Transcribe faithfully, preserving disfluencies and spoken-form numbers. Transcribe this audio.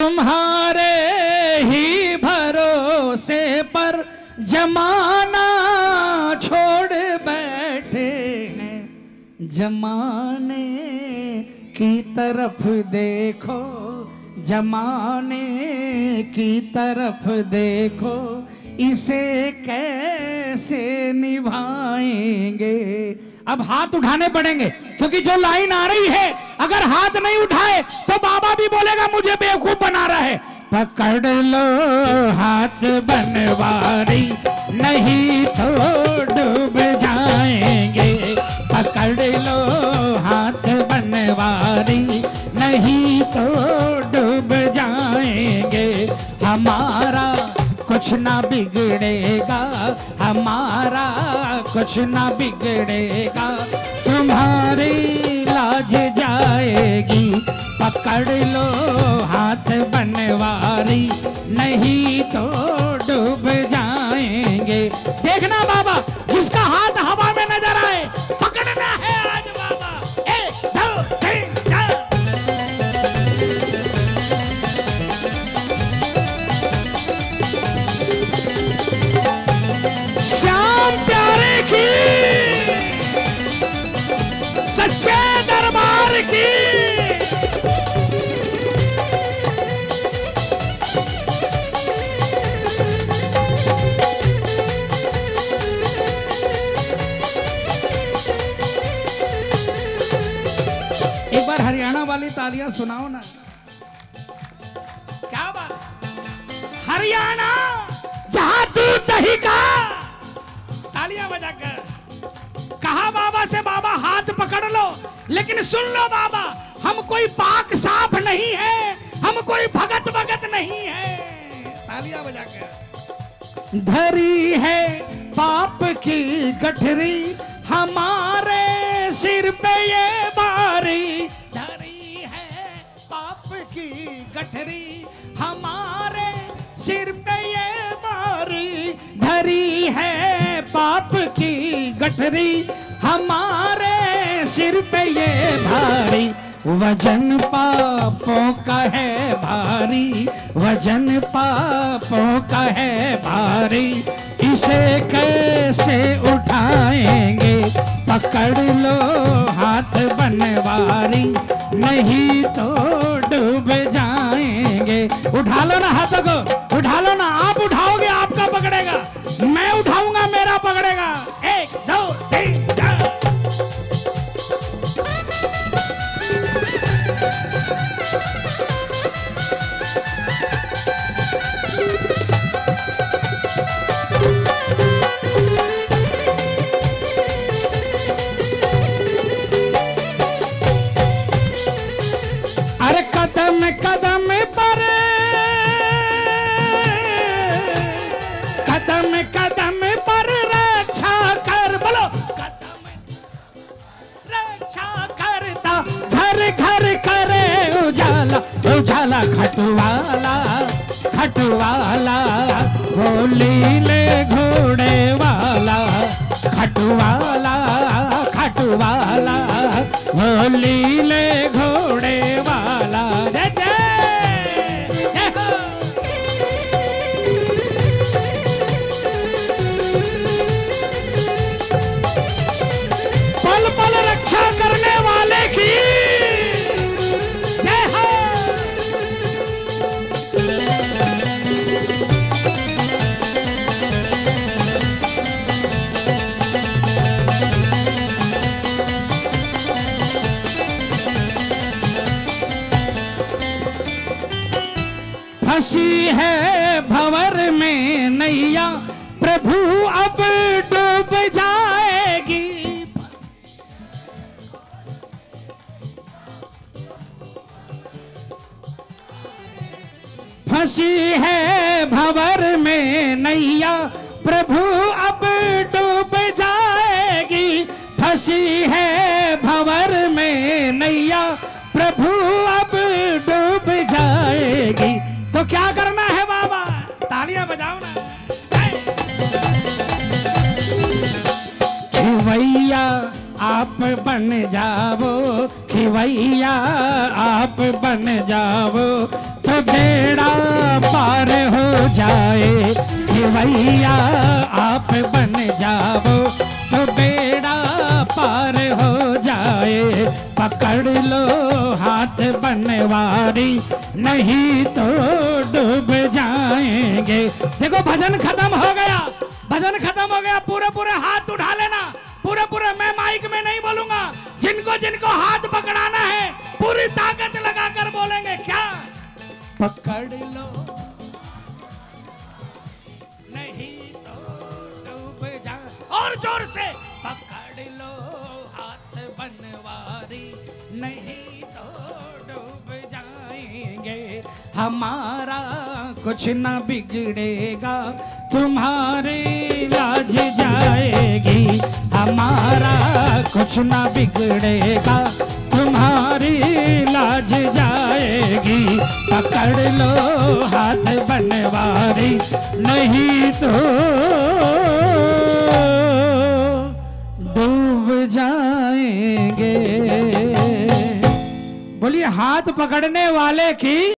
तुम्हारे ही भरोसे पर जमाना छोड़ बैठे हैं, जमाने की तरफ देखो, जमाने की तरफ देखो, इसे कैसे निभाएंगे। अब हाथ उठाने पड़ेंगे क्योंकि जो लाइन आ रही है अगर हाथ नहीं उठाए तो बाबा भी बोलेगा मुझे बेवकूफ बना रहा है। पकड़ लो हाथ बनवारी नहीं तो डूब जाएंगे, पकड़ लो हाथ बनवारी नहीं तो डूब जाएंगे। हमारा कुछ ना बिगड़ेगा, हमारा कुछ ना बिगड़ेगा, तुम्हारी लाज जाएगी। पकड़ लो हाथ बनवारी नहीं तो डूब जाएंगे। देखना बाबा, जिसका हाथ हवा में नजर आए पकड़ना है आज बाबा। एक दो तीन चार। श्याम प्यारे की सच्चे दरबार की एक बार हरियाणा वाली तालियां सुनाओ ना। क्या बात, हरियाणा जहां दूध दही का, तालियां बजाकर कहा बाबा से बाबा हाथ पकड़ लो। लेकिन सुन लो बाबा, हम कोई पाक साफ नहीं है, हम कोई भगत भगत नहीं है। तालियां बजाकर धरी है पाप की गठरी हमारे सिर पे ये बारी, धरी है पाप की गठरी हमारे सिर पे ये बारी, धरी है पाप की गठरी हमारे सिर पे ये भारी। वजन पापों का है भारी, वजन पापों का है भारी, इसे कैसे उठाएंगे। पकड़ लो हाथ बनवारी नहीं तो डूब जाएंगे। उठा लो ना हाथों को, उठा लो ना। आप उठाओगे आपका पकड़ेगा, मैं उठाऊंगा मेरा पकड़ेगा। एक दो तीन चार। अरे कदम कदम पर, कदम कदम पर रक्षा कर, बोलो कदम रक्षा करता, घर घर करे उजाला, उजाला खटवाला खटवाला, होली ले घोड़े वाला, खटवाला खटवाला, होली ले घोड़े वाला। दे दे दे हो। पल पल रक्षा करने वाले की जय हो। फंसी है भंवर में नैया प्रभु अब डूब जाएगी। फंसी है भंवर में नैया प्रभु अब डूब जाएगी। फंसी है भंवर में नैया प्रभु अब डूब जाएगी। तो क्या करना है बाबा, तालियां बजाओ ना। खिवैया आप बन जाओ, खिवैया आप बन जाओ, तो दे जाए भैया आप बन जाओ तो बेड़ा पार हो जाए। पकड़ लो हाथ बनवारी नहीं तो डूब जाएंगे। देखो भजन खत्म हो गया, भजन खत्म हो गया। पूरे पूरे हाथ उठा लेना, पूरे पूरे। मैं माइक में नहीं बोलूंगा, जिनको जिनको हाथ पकड़ाना है पूरी ताकत लगाकर बोलेंगे। क्या? पकड़ लो नहीं तो डूब जा। और जोर से पकड़ लो हाथ बनवारी नहीं तो डूब जाएंगे। हमारा कुछ ना बिगड़ेगा तुम्हारी लाज जाएगी। हमारा कुछ ना बिगड़ेगा तुम्हारी लाज जाएगी। पकड़ लो हाथ बनवारी नहीं तो डूब जाएंगे। बोलिए हाथ पकड़ने वाले की